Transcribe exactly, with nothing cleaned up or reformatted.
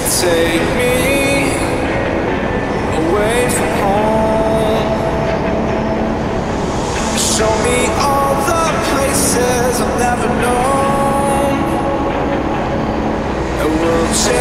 Take me away from home. Show me all the places I've never known. It will change.